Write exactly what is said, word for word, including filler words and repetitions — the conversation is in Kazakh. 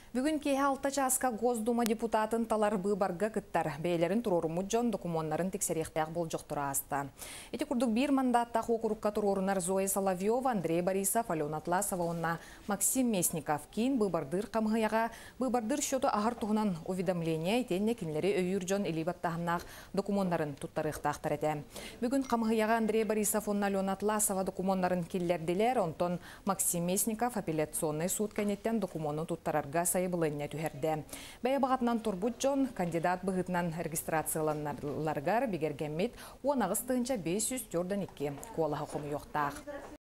Бүгін кейі алта часка Госдума депутатын талар быбарга кыттар. Бейлерин турорумут жон документтарын тексерехтяк бол жоқтура аста. Эти курдук бир мандаттах окурукка турорунар Зоя Соловьева, Андрей Борисов, Алена Атласова, онна Максим Местников кин быбардыр камыяга быбардыр счету агар тугунан уведомление итенне кинлери өйүр жон элибаттахнак документтарын туттарыктактар эте. Бүгүн камыяга Андрей Борисов, онна Алена Атласова документтарын киллердилер, онтон Максим Местников апелляционный суд кенеттен документын туттарарга сайбылыня түһәрдә. Бәя багатынан турбут жон кандидат быгытынан регистрацияланарларгар бигергеммит он агыс тыгынча беш жүз жордан икки куала хокумы yoktaq.